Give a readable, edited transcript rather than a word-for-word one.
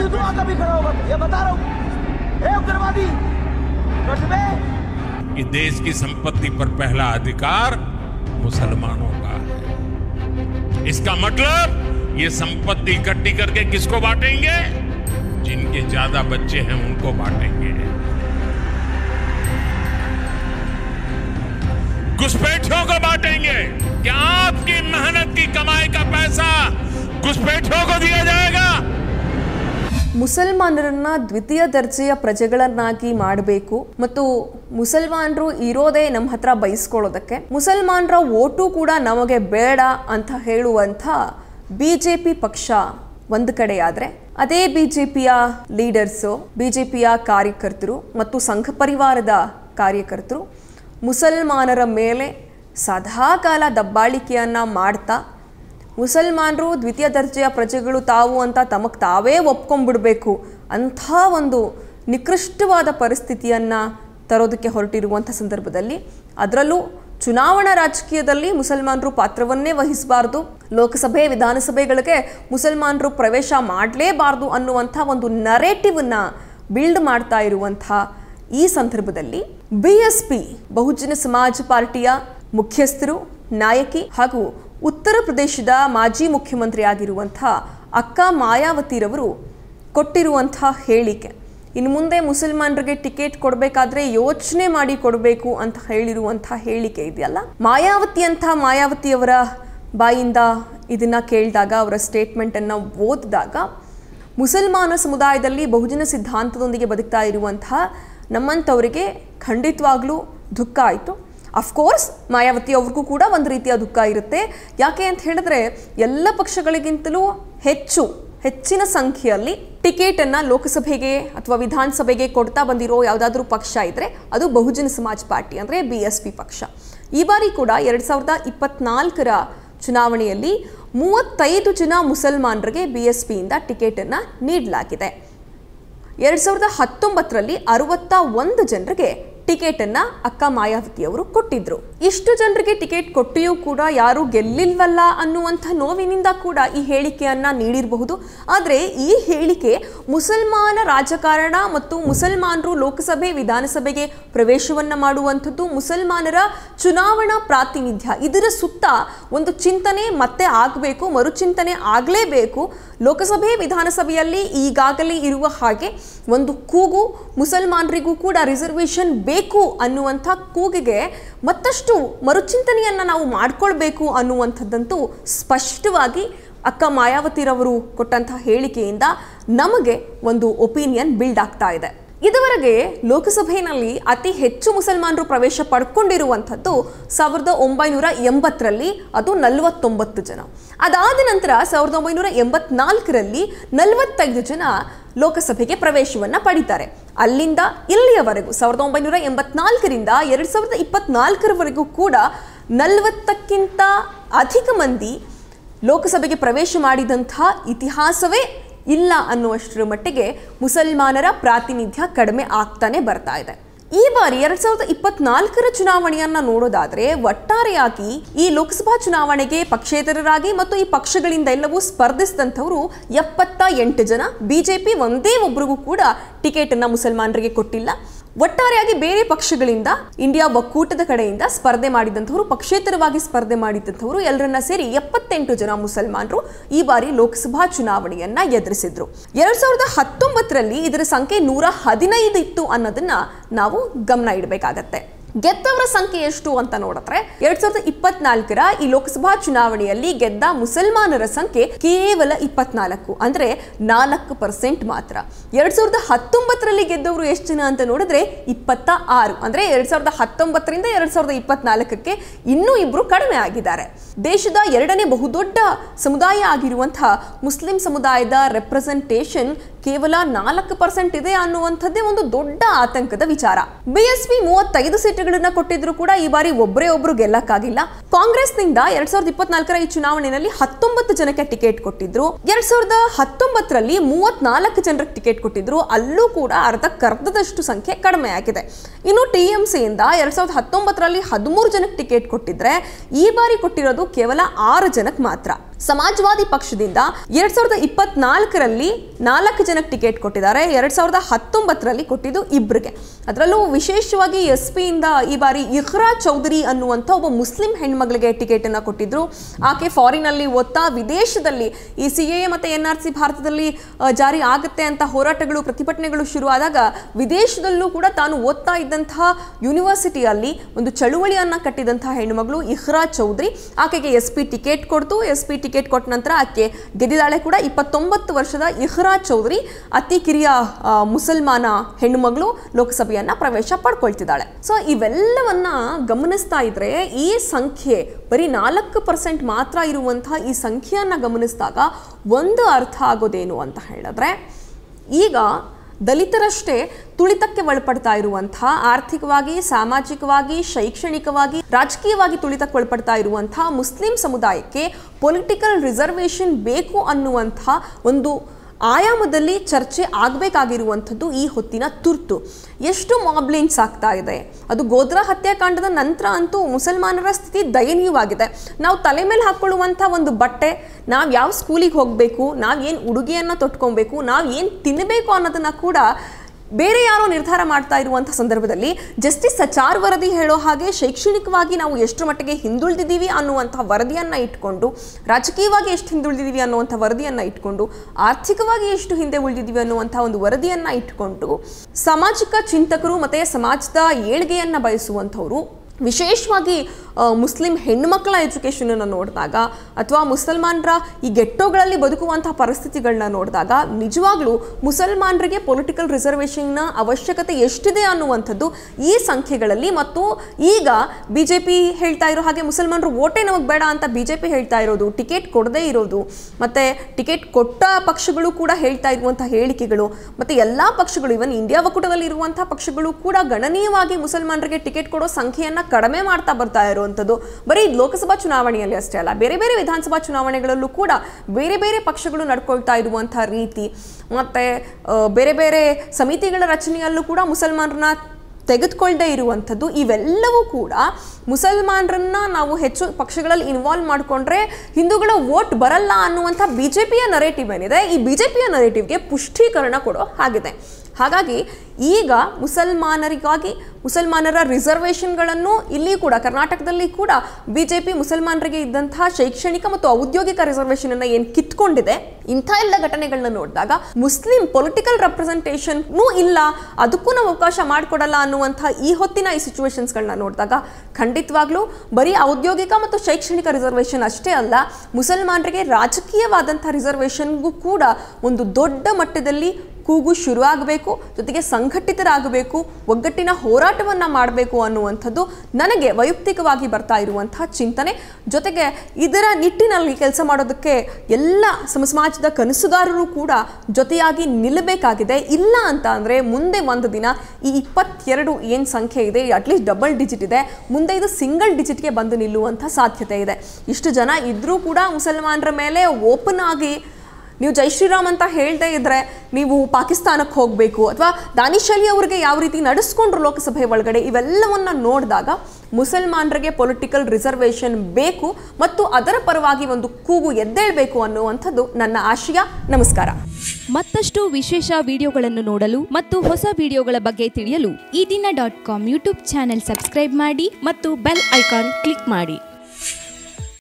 विद्रोह का भी खड़ा होगा, ये बता रहा हूं। उग्रवादी कि देश की संपत्ति पर पहला अधिकार मुसलमानों का है। इसका मतलब ये संपत्ति इकट्ठी करके किसको बांटेंगे? जिनके ज्यादा बच्चे हैं उनको बांटेंगे। घुसपैठियों को बांटेंगे। क्या आपकी मेहनत की कमाई का पैसा घुसपैठियों को दिया जाएगा? ಮುಸಲ್ಮಾನರನ್ನ ದ್ವಿತೀಯ ದರ್ಜೆಯ ಪ್ರಜೆಗಳನ್ನಾಗಿ ಮಾಡಬೇಕು ಮತ್ತು ಮುಸಲ್ಮಾನರು ಇರೋದೇ ನಮ್ಮ ಹತ್ರ ಬಯಸ್ಕೊಳ್ಳೋದಕ್ಕೆ, ಮುಸಲ್ಮಾನರ ಓಟು ಕೂಡ ನಮಗೆ ಬೇಡ ಅಂತ ಹೇಳುವಂಥ ಬಿಜೆಪಿ ಪಕ್ಷ ಒಂದು ಕಡೆಯಾದರೆ, ಅದೇ ಬಿಜೆಪಿಯ ಲೀಡರ್ಸು, ಬಿಜೆಪಿಯ ಕಾರ್ಯಕರ್ತರು ಮತ್ತು ಸಂಘ ಪರಿವಾರದ ಕಾರ್ಯಕರ್ತರು ಮುಸಲ್ಮಾನರ ಮೇಲೆ ಸದಾಕಾಲ ದಬ್ಬಾಳಿಕೆಯನ್ನು ಮಾಡ್ತಾ ಮುಸಲ್ಮಾನರು ದ್ವಿತೀಯ ದರ್ಜೆಯ ಪ್ರಜೆಗಳು ತಾವು ಅಂತ ತಮಗೆ ತಾವೇ ಒಪ್ಕೊಂಡ್ಬಿಡ್ಬೇಕು ಅಂಥ ಒಂದು ನಿಕೃಷ್ಟವಾದ ಪರಿಸ್ಥಿತಿಯನ್ನು ತರೋದಕ್ಕೆ ಹೊರಟಿರುವಂಥ ಸಂದರ್ಭದಲ್ಲಿ, ಅದರಲ್ಲೂ ಚುನಾವಣಾ ರಾಜಕೀಯದಲ್ಲಿ ಮುಸಲ್ಮಾನರು ಪಾತ್ರವನ್ನೇ ವಹಿಸಬಾರ್ದು, ಲೋಕಸಭೆ ವಿಧಾನಸಭೆಗಳಿಗೆ ಮುಸಲ್ಮಾನರು ಪ್ರವೇಶ ಮಾಡಲೇಬಾರ್ದು ಅನ್ನುವಂಥ ಒಂದು ನರೇಟಿವನ್ನು ಬಿಲ್ಡ್ ಮಾಡ್ತಾ ಇರುವಂಥ ಈ ಸಂದರ್ಭದಲ್ಲಿ BSP ಬಹುಜನ ಸಮಾಜ ಪಾರ್ಟಿಯ ಮುಖ್ಯಸ್ಥರು, ನಾಯಕಿ ಹಾಗೂ ಉತ್ತರ ಪ್ರದೇಶದ ಮಾಜಿ ಮುಖ್ಯಮಂತ್ರಿ ಆಗಿರುವಂಥ ಅಕ್ಕ ಮಾಯಾವತಿರವರು ಕೊಟ್ಟಿರುವಂಥ ಹೇಳಿಕೆ, ಇನ್ನು ಮುಂದೆ ಮುಸಲ್ಮಾನರಿಗೆ ಟಿಕೆಟ್ ಕೊಡಬೇಕಾದ್ರೆ ಯೋಚನೆ ಮಾಡಿ ಕೊಡಬೇಕು ಅಂತ ಹೇಳಿರುವಂಥ ಹೇಳಿಕೆ ಇದೆಯಲ್ಲ, ಮಾಯಾವತಿಯವರ ಬಾಯಿಂದ ಇದನ್ನು ಕೇಳಿದಾಗ, ಅವರ ಸ್ಟೇಟ್ಮೆಂಟನ್ನು ಓದಿದಾಗ ಮುಸಲ್ಮಾನ ಸಮುದಾಯದಲ್ಲಿ ಬಹುಜನ ಸಿದ್ಧಾಂತದೊಂದಿಗೆ ಬದುಕ್ತಾ ಇರುವಂತಹ ನಮ್ಮಂಥವರಿಗೆ ಖಂಡಿತವಾಗ್ಲೂ ದುಃಖ ಆಯಿತು. ಅಫ್ಕೋರ್ಸ್ ಮಾಯಾವತಿ ಅವ್ರಿಗೂ ಕೂಡ ಒಂದು ರೀತಿಯ ದುಃಖ ಇರುತ್ತೆ. ಯಾಕೆ ಅಂತ ಹೇಳಿದ್ರೆ, ಎಲ್ಲ ಪಕ್ಷಗಳಿಗಿಂತಲೂ ಹೆಚ್ಚಿನ ಸಂಖ್ಯೆಯಲ್ಲಿ ಟಿಕೆಟನ್ನು ಲೋಕಸಭೆಗೆ ಅಥವಾ ವಿಧಾನಸಭೆಗೆ ಕೊಡ್ತಾ ಬಂದಿರೋ ಯಾವುದಾದ್ರೂ ಪಕ್ಷ ಇದ್ದರೆ ಅದು ಬಹುಜನ ಸಮಾಜ್ ಪಾರ್ಟಿ ಅಂದರೆ BSP ಪಕ್ಷ. ಈ ಬಾರಿ ಕೂಡ 2024ರ ಚುನಾವಣೆಯಲ್ಲಿ 35 ಜನ ಮುಸಲ್ಮಾನರಿಗೆ BSPಯಿಂದ ಟಿಕೆಟನ್ನು ನೀಡಲಾಗಿದೆ. 2019ರಲ್ಲಿ 61 ಜನರಿಗೆ ಟಿಕೆಟನ್ನು ಅಕ್ಕ ಮಾಯಾವತಿಯವರು ಕೊಟ್ಟಿದ್ರು. ಇಷ್ಟು ಜನರಿಗೆ ಟಿಕೆಟ್ ಕೊಟ್ಟಿಯೂ ಕೂಡ ಯಾರು ಗೆಲ್ಲಿಲ್ವಲ್ಲ ಅನ್ನುವಂಥ ನೋವಿನಿಂದ ಕೂಡ ಈ ಹೇಳಿಕೆಯನ್ನು ನೀಡಿರಬಹುದು. ಆದರೆ ಈ ಹೇಳಿಕೆ ಮುಸಲ್ಮಾನ ರಾಜಕಾರಣ ಮತ್ತು ಮುಸಲ್ಮಾನರು ಲೋಕಸಭೆ ವಿಧಾನಸಭೆಗೆ ಪ್ರವೇಶವನ್ನು ಮಾಡುವಂಥದ್ದು, ಮುಸಲ್ಮಾನರ ಚುನಾವಣಾ ಪ್ರಾತಿನಿಧ್ಯ, ಇದರ ಸುತ್ತ ಒಂದು ಚಿಂತನೆ ಮತ್ತೆ ಆಗಬೇಕು, ಮರುಚಿಂತನೆ ಆಗಲೇಬೇಕು. ಲೋಕಸಭೆ ವಿಧಾನಸಭೆಯಲ್ಲಿ ಈಗಾಗಲೇ ಇರುವ ಹಾಗೆ ಒಂದು ಕೂಗು, ಮುಸಲ್ಮಾನರಿಗೂ ಕೂಡ ರಿಸರ್ವೇಷನ್ ಬೇಕು ಅನ್ನುವಂಥ ಕೂಗಿಗೆ ಮತ್ತಷ್ಟು ಮರುಚಿಂತನೆಯನ್ನು ನಾವು ಮಾಡಿಕೊಳ್ಬೇಕು ಅನ್ನುವಂಥದ್ದಂತೂ ಸ್ಪಷ್ಟವಾಗಿ ಅಕ್ಕ ಮಾಯಾವತಿರವರು ಕೊಟ್ಟಂತಹ ಹೇಳಿಕೆಯಿಂದ ನಮಗೆ ಒಂದು ಒಪಿನಿಯನ್ ಬಿಲ್ಡ್ ಆಗ್ತಾ ಇದೆ. ಇದುವರೆಗೆ ಲೋಕಸಭೆಯಲ್ಲಿ ಅತಿ ಹೆಚ್ಚು ಮುಸಲ್ಮಾನರು ಪ್ರವೇಶ ಪಡ್ಕೊಂಡಿರುವಂಥದ್ದು 1980ರಲ್ಲಿ, ಅದು 49 ಜನ. ಅದಾದ ನಂತರ 1984ರಲ್ಲಿ 45 ಜನ ಲೋಕಸಭೆಗೆ ಪ್ರವೇಶವನ್ನು ಪಡಿತಾರೆ. ಅಲ್ಲಿಂದ ಇಲ್ಲಿಯವರೆಗೂ 1984ರಿಂದ 2024ರವರೆಗೂ ಕೂಡ 40ಕ್ಕಿಂತ ಅಧಿಕ ಮಂದಿ ಲೋಕಸಭೆಗೆ ಪ್ರವೇಶ ಮಾಡಿದಂಥ ಇತಿಹಾಸವೇ ಇಲ್ಲ ಅನ್ನುವಷ್ಟರ ಮಟ್ಟಿಗೆ ಮುಸಲ್ಮಾನರ ಪ್ರಾತಿನಿಧ್ಯ ಕಡಿಮೆ ಆಗ್ತಾನೆ ಬರ್ತಾ ಇದೆ. ಈ ಬಾರಿ 2024ರ ಚುನಾವಣೆಯನ್ನ ನೋಡೋದಾದ್ರೆ ಒಟ್ಟಾರೆಯಾಗಿ ಈ ಲೋಕಸಭಾ ಚುನಾವಣೆಗೆ ಪಕ್ಷೇತರರಾಗಿ ಮತ್ತು ಈ ಪಕ್ಷಗಳಿಂದ ಎಲ್ಲವೂ ಸ್ಪರ್ಧಿಸಿದಂಥವರು 78 ಜನ. ಬಿಜೆಪಿ ಒಂದೇ ಒಬ್ಬರಿಗೂ ಕೂಡ ಟಿಕೆಟ್ ಅನ್ನ ಮುಸಲ್ಮಾನರಿಗೆ ಕೊಟ್ಟಿಲ್ಲ. ಒಟ್ಟಾರೆಯಾಗಿ ಬೇರೆ ಪಕ್ಷಗಳಿಂದ ಇಂಡಿಯಾ ಒಕ್ಕೂಟದ ಕಡೆಯಿಂದ ಸ್ಪರ್ಧೆ ಮಾಡಿದಂಥವರು, ಪಕ್ಷೇತರವಾಗಿ ಸ್ಪರ್ಧೆ ಮಾಡಿದಂಥವರು ಎಲ್ಲರನ್ನ ಸೇರಿ 78 ಜನ ಮುಸಲ್ಮಾನರು ಈ ಬಾರಿ ಲೋಕಸಭಾ ಚುನಾವಣೆಯನ್ನ ಎದುರಿಸಿದ್ರು. 2019ರಲ್ಲಿ ಇದರ ಸಂಖ್ಯೆ 115 ಇತ್ತು ಅನ್ನೋದನ್ನ ನಾವು ಗಮನ ಇಡಬೇಕಾಗತ್ತೆ. ಗೆದ್ದವರ ಸಂಖ್ಯೆ ಎಷ್ಟು ಅಂತ ನೋಡಿದ್ರೆ 2024ರ ಈ ಲೋಕಸಭಾ ಚುನಾವಣೆಯಲ್ಲಿ ಗೆದ್ದ ಮುಸಲ್ಮಾನರ ಸಂಖ್ಯೆ ಕೇವಲ 24, ಅಂದ್ರೆ 4% ಮಾತ್ರ. 2019ರಲ್ಲಿ ಗೆದ್ದವರು ಎಷ್ಟು ಜನ ಅಂತ ನೋಡಿದ್ರೆ 26, ಅಂದ್ರೆ 2019ರಿಂದ 2024ಕ್ಕೆ ಇನ್ನೂ ಇಬ್ರು ಕಡಿಮೆ ಆಗಿದ್ದಾರೆ. ದೇಶದ 2ನೇ ಬಹುದೊಡ್ಡ ಸಮುದಾಯ ಆಗಿರುವಂತಹ ಮುಸ್ಲಿಂ ಸಮುದಾಯದ ರೆಪ್ರೆಸೆಂಟೇಷನ್ ಕೇವಲ 4% ಇದೆ ಅನ್ನುವಂಥದ್ದೇ ಒಂದು ದೊಡ್ಡ ಆತಂಕದ ವಿಚಾರ. BSP 35 ಸೀಟುಗಳನ್ನ ಕೊಟ್ಟಿದ್ರು ಕೂಡ ಈ ಬಾರಿ ಒಬ್ಬರು ಗೆಲ್ಲಕ್ಕಾಗಿಲ್ಲ. ಕಾಂಗ್ರೆಸ್ನಿಂದ 2024ರ ಈ ಚುನಾವಣೆಯಲ್ಲಿ 19 ಜನಕ್ಕೆ ಟಿಕೆಟ್ ಕೊಟ್ಟಿದ್ರು. 2019ರಲ್ಲಿ 34 ಜನರಿಗೆ ಟಿಕೆಟ್ ಕೊಟ್ಟಿದ್ರು, ಅಲ್ಲೂ ಕೂಡ ಅರ್ಧದಷ್ಟು ಸಂಖ್ಯೆ ಕಡಿಮೆ ಆಗಿದೆ. ಇನ್ನು TMCಯಿಂದ 2019ರಲ್ಲಿ 13 ಜನಕ್ಕೆ ಟಿಕೆಟ್ ಕೊಟ್ಟಿದ್ರೆ ಈ ಬಾರಿ ಕೊಟ್ಟಿರೋದು ಕೇವಲ 6 ಜನಕ್ಕೆ ಮಾತ್ರ. ಸಮಾಜವಾದಿ ಪಕ್ಷದಿಂದ 2024ರಲ್ಲಿ 4 ಜನಕ್ಕೆ ಟಿಕೆಟ್ ಕೊಟ್ಟಿದ್ದಾರೆ, 2019ರಲ್ಲಿ ಕೊಟ್ಟಿದ್ದು 2ಗೆ. ಅದರಲ್ಲೂ ವಿಶೇಷವಾಗಿ SP ಇಂದ ಈ ಬಾರಿ ಇಖ್ರಾ ಚೌಧರಿ ಅನ್ನುವಂಥ ಒಬ್ಬ ಮುಸ್ಲಿಂ ಹೆಣ್ಮಗಳಿಗೆ ಟಿಕೆಟ್ ಅನ್ನು ಕೊಟ್ಟಿದ್ರು. ಆಕೆ ಫಾರಿನಲ್ಲಿ ಓದ್ತಾ ವಿದೇಶದಲ್ಲಿ ಈ CAA ಮತ್ತು NRC ಭಾರತದಲ್ಲಿ ಜಾರಿ ಆಗುತ್ತೆ ಅಂತ ಹೋರಾಟಗಳು ಪ್ರತಿಭಟನೆಗಳು ಶುರುವಾದಾಗ ವಿದೇಶದಲ್ಲೂ ಕೂಡ ತಾನು ಓದ್ತಾ ಇದ್ದಂತಹ ಯೂನಿವರ್ಸಿಟಿಯಲ್ಲಿ ಒಂದು ಚಳುವಳಿಯನ್ನ ಕಟ್ಟಿದಂತಹ ಹೆಣ್ಣುಮಗಳು ಇಖ್ರಾ ಚೌಧರಿ. ಆಕೆಗೆ SP ಟಿಕೆಟ್ ಕೊಡ್ತು. SP ಟಿಕೆಟ್ ಕೊಟ್ಟ ನಂತರ ಆಕೆ ಗೆದ್ದಿದ್ದಾಳೆ ಕೂಡ. 29 ವರ್ಷದ ಇಖ್ರಾ ಚೌಧರಿ ಅತಿ ಕಿರಿಯ ಮುಸಲ್ಮಾನ ಹೆಣ್ಣುಮಗಳು ಲೋಕಸಭೆಯನ್ನ ಪ್ರವೇಶ ಪಡ್ಕೊಳ್ತಿದ್ದಾಳೆ. ಸೊ ಇವೆಲ್ಲವನ್ನ ಗಮನಿಸ್ತಾ ಇದ್ರೆ ಈ ಸಂಖ್ಯೆ ಬರೀ 4% ಮಾತ್ರ ಇರುವಂತಹ ಈ ಸಂಖ್ಯೆಯನ್ನ ಗಮನಿಸಿದಾಗ ಒಂದು ಅರ್ಥ ಆಗೋದೇನು ಅಂತ ಹೇಳಿದ್ರೆ, ಈಗ ದಲಿತರಷ್ಟೇ ತುಳಿತಕ್ಕೆ ಒಳಪಡ್ತಾ ಇರುವಂತಹ, ಆರ್ಥಿಕವಾಗಿ, ಸಾಮಾಜಿಕವಾಗಿ, ಶೈಕ್ಷಣಿಕವಾಗಿ, ರಾಜಕೀಯವಾಗಿ ತುಳಿತಕ್ಕೆ ಒಳಪಡ್ತಾ ಇರುವಂತಹ ಮುಸ್ಲಿಂ ಸಮುದಾಯಕ್ಕೆ ಪೊಲಿಟಿಕಲ್ ರಿಸರ್ವೇಷನ್ ಬೇಕು ಅನ್ನುವಂಥ ಒಂದು ಆಯಾಮದಲ್ಲಿ ಚರ್ಚೆ ಆಗಬೇಕಾಗಿರುವಂಥದ್ದು ಈ ಹೊತ್ತಿನ ತುರ್ತು. ಎಷ್ಟು ಮಾಬ್ಲಿಂಗ್ಸ್ ಆಗ್ತಾ ಇದೆ, ಅದು ಗೋಧ್ರಾ ಹತ್ಯಾಕಾಂಡದ ನಂತರ ಅಂತೂ ಮುಸಲ್ಮಾನರ ಸ್ಥಿತಿ ದಯನೀಯವಾಗಿದೆ. ನಾವು ತಲೆ ಮೇಲೆ ಹಾಕ್ಕೊಳ್ಳುವಂಥ ಒಂದು ಬಟ್ಟೆ, ನಾವು ಯಾವ ಸ್ಕೂಲಿಗೆ ಹೋಗಬೇಕು, ನಾವು ಏನು ಉಡುಗೆಯನ್ನು ತೊಟ್ಕೊಬೇಕು, ನಾವು ಏನು ತಿನ್ನಬೇಕು ಅನ್ನೋದನ್ನು ಕೂಡ ಬೇರೆ ಯಾರೋ ನಿರ್ಧಾರ ಮಾಡ್ತಾ ಇರುವಂಥ ಸಂದರ್ಭದಲ್ಲಿ ಜಸ್ಟಿಸ್ ಸಚಾರ್ ವರದಿ ಹೇಳೋ ಹಾಗೆ ಶೈಕ್ಷಣಿಕವಾಗಿ ನಾವು ಎಷ್ಟು ಮಟ್ಟಿಗೆ ಹಿಂದುಳಿದಿದ್ದೀವಿ ಅನ್ನುವಂಥ ವರದಿಯನ್ನು ಇಟ್ಕೊಂಡು, ರಾಜಕೀಯವಾಗಿ ಎಷ್ಟು ಹಿಂದುಳಿದಿದ್ದೀವಿ ಅನ್ನುವಂಥ ವರದಿಯನ್ನು ಇಟ್ಕೊಂಡು, ಆರ್ಥಿಕವಾಗಿ ಎಷ್ಟು ಹಿಂದೆ ಉಳಿದಿದ್ದೀವಿ ಅನ್ನುವಂಥ ಒಂದು ವರದಿಯನ್ನು ಇಟ್ಕೊಂಡು ಸಾಮಾಜಿಕ ಚಿಂತಕರು ಮತ್ತು ಸಮಾಜದ ಏಳ್ಗೆಯನ್ನು ಬಯಸುವಂಥವರು ವಿಶೇಷವಾಗಿ ಮುಸ್ಲಿಂ ಹೆಣ್ಣುಮಕ್ಕಳ ಎಜುಕೇಷನನ್ನು ನೋಡಿದಾಗ ಅಥವಾ ಮುಸಲ್ಮಾನರ ಈ ಗೆಟ್ಟೋಗಳಲ್ಲಿ ಬದುಕುವಂಥ ಪರಿಸ್ಥಿತಿಗಳನ್ನ ನೋಡಿದಾಗ ನಿಜವಾಗ್ಲೂ ಮುಸಲ್ಮಾನರಿಗೆ ಪೊಲಿಟಿಕಲ್ ರಿಸರ್ವೇಷನ್ನ ಅವಶ್ಯಕತೆ ಎಷ್ಟಿದೆ ಅನ್ನುವಂಥದ್ದು ಈ ಸಂಖ್ಯೆಗಳಲ್ಲಿ, ಮತ್ತು ಈಗ BJP ಹೇಳ್ತಾ ಇರೋ ಹಾಗೆ ಮುಸಲ್ಮಾನರು ಓಟೇ ನಮಗೆ ಬೇಡ ಅಂತ BJP ಹೇಳ್ತಾ ಇರೋದು, ಟಿಕೆಟ್ ಕೊಡದೇ ಇರೋದು, ಮತ್ತು ಟಿಕೆಟ್ ಕೊಟ್ಟ ಪಕ್ಷಗಳು ಕೂಡ ಹೇಳ್ತಾ ಇರುವಂಥ ಹೇಳಿಕೆಗಳು, ಮತ್ತು ಎಲ್ಲ ಪಕ್ಷಗಳು ಇವನ್ ಇಂಡಿಯಾ ಒಕ್ಕೂಟದಲ್ಲಿ ಇರುವಂಥ ಪಕ್ಷಗಳು ಕೂಡ ಗಣನೀಯವಾಗಿ ಮುಸಲ್ಮಾನರಿಗೆ ಟಿಕೆಟ್ ಕೊಡೋ ಸಂಖ್ಯೆಯನ್ನು ಕಡಿಮೆ ಮಾಡ್ತಾ ಬರ್ತಾ ಇರುವಂಥದ್ದು. ಬರೀ ಲೋಕಸಭಾ ಚುನಾವಣೆಯಲ್ಲಿ ಅಷ್ಟೇ ಅಲ್ಲ, ಬೇರೆ ಬೇರೆ ವಿಧಾನಸಭಾ ಚುನಾವಣೆಗಳಲ್ಲೂ ಕೂಡ ಬೇರೆ ಬೇರೆ ಪಕ್ಷಗಳು ನಡ್ಕೊಳ್ತಾ ಇರುವಂಥ ರೀತಿ, ಮತ್ತು ಬೇರೆ ಬೇರೆ ಸಮಿತಿಗಳ ರಚನೆಯಲ್ಲೂ ಕೂಡ ಮುಸಲ್ಮಾನರನ್ನ ತೆಗೆದುಕೊಳ್ಳದೆ ಇರುವಂಥದ್ದು, ಇವೆಲ್ಲವೂ ಕೂಡ ಮುಸಲ್ಮಾನರನ್ನ ನಾವು ಹೆಚ್ಚು ಪಕ್ಷಗಳಲ್ಲಿ ಇನ್ವಾಲ್ವ್ ಮಾಡಿಕೊಂಡ್ರೆ ಹಿಂದೂಗಳ ವೋಟ್ ಬರಲ್ಲ ಅನ್ನುವಂಥ BJPಯ ನರೇಟಿವ್ ಏನಿದೆ, ಈ BJPಯ ನರೇಟಿವ್ಗೆ ಪುಷ್ಟೀಕರಣ ಕೊಡೋ ಹಾಗಿದೆ. ಹಾಗಾಗಿ ಈಗ ಮುಸಲ್ಮಾನರಿಗಾಗಿ ಮುಸಲ್ಮಾನರ ರಿಸರ್ವೇಷನ್ಗಳನ್ನು ಇಲ್ಲಿ ಕೂಡ ಕರ್ನಾಟಕದಲ್ಲಿ ಕೂಡ BJP ಮುಸಲ್ಮಾನರಿಗೆ ಇದ್ದಂತಹ ಶೈಕ್ಷಣಿಕ ಮತ್ತು ಔದ್ಯೋಗಿಕ ರಿಸರ್ವೇಷನ್ ಏನು ಕಿತ್ಕೊಂಡಿದೆ, ಇಂಥ ಎಲ್ಲ ಘಟನೆಗಳನ್ನ ನೋಡಿದಾಗ ಮುಸ್ಲಿಂ ಪೊಲಿಟಿಕಲ್ ರೆಪ್ರೆಸೆಂಟೇಷನ್ನೂ ಇಲ್ಲ, ಅದಕ್ಕೂ ನಾವು ಅವಕಾಶ ಮಾಡಿಕೊಡಲ್ಲ ಅನ್ನುವಂಥ ಈ ಹೊತ್ತಿನ ಈ ಸಿಚುವೇಶನ್ಸ್ಗಳನ್ನ ನೋಡಿದಾಗ ಖಂಡಿತವಾಗ್ಲೂ ಬರೀ ಔದ್ಯೋಗಿಕ ಮತ್ತು ಶೈಕ್ಷಣಿಕ ರಿಸರ್ವೇಷನ್ ಅಷ್ಟೇ ಅಲ್ಲ, ಮುಸಲ್ಮಾನರಿಗೆ ರಾಜಕೀಯವಾದಂಥ ರಿಸರ್ವೇಷನ್ಗೂ ಕೂಡ ಒಂದು ದೊಡ್ಡ ಮಟ್ಟದಲ್ಲಿ ಕೂಗು ಶುರುವಾಗಬೇಕು, ಜೊತೆಗೆ ಸಂಘಟಿತರಾಗಬೇಕು, ಒಗ್ಗಟ್ಟಿನ ಹೋರಾಟವನ್ನು ಮಾಡಬೇಕು ಅನ್ನುವಂಥದ್ದು ನನಗೆ ವೈಯಕ್ತಿಕವಾಗಿ ಬರ್ತಾ ಇರುವಂತಹ ಚಿಂತನೆ. ಜೊತೆಗೆ ಇದರ ನಿಟ್ಟಿನಲ್ಲಿ ಕೆಲಸ ಮಾಡೋದಕ್ಕೆ ಎಲ್ಲ ಸಮಾಜದ ಕನಸುಗಾರರು ಕೂಡ ಜೊತೆಯಾಗಿ ನಿಲ್ಲಬೇಕಾಗಿದೆ. ಇಲ್ಲ ಅಂತ ಅಂದರೆ ಮುಂದೆ ಒಂದು ದಿನ ಈ 22 ಏನು ಸಂಖ್ಯೆ ಇದೆ, ಅಟ್ಲೀಸ್ಟ್ ಡಬಲ್ ಡಿಜಿಟ್ ಇದೆ, ಮುಂದೆ ಇದು ಸಿಂಗಲ್ ಡಿಜಿಟ್ಗೆ ಬಂದು ನಿಲ್ಲುವಂಥ ಸಾಧ್ಯತೆ ಇದೆ. ಇಷ್ಟು ಜನ ಇದ್ದರೂ ಕೂಡ ಮುಸಲ್ಮಾನರ ಮೇಲೆ ಓಪನ್ ಆಗಿ ನೀವು ಜೈ ಶ್ರೀರಾಮ್ ಅಂತ ಹೇಳ್ದೇ ಇದ್ರೆ ನೀವು ಪಾಕಿಸ್ತಾನಕ್ಕೆ ಹೋಗಬೇಕು ಅಥವಾ ದಾನಿಶ್ ಅಲಿ ಅವರಿಗೆ ಯಾವ ರೀತಿ ನಡೆಸ್ಕೊಂಡ್ರು ಲೋಕಸಭೆ ಒಳಗಡೆ, ಇವೆಲ್ಲವನ್ನ ನೋಡಿದಾಗ ಮುಸಲ್ಮಾನರಿಗೆ ಪೊಲಿಟಿಕಲ್ ರಿಸರ್ವೇಷನ್ ಬೇಕು ಮತ್ತು ಅದರ ಪರವಾಗಿ ಒಂದು ಕೂಗು ಎದ್ದೇಳಬೇಕು ಅನ್ನುವಂಥದ್ದು ನನ್ನ ಆಶಯ. ನಮಸ್ಕಾರ. ಮತ್ತಷ್ಟು ವಿಶೇಷ ವಿಡಿಯೋಗಳನ್ನು ನೋಡಲು ಮತ್ತು ಹೊಸ ವಿಡಿಯೋಗಳ ಬಗ್ಗೆ ತಿಳಿಯಲು ಈ ದಿನ .com ಯೂಟ್ಯೂಬ್ ಚಾನೆಲ್ ಸಬ್ಸ್ಕ್ರೈಬ್ ಮಾಡಿ ಮತ್ತು ಬೆಲ್ ಐಕಾನ್ ಕ್ಲಿಕ್ ಮಾಡಿ.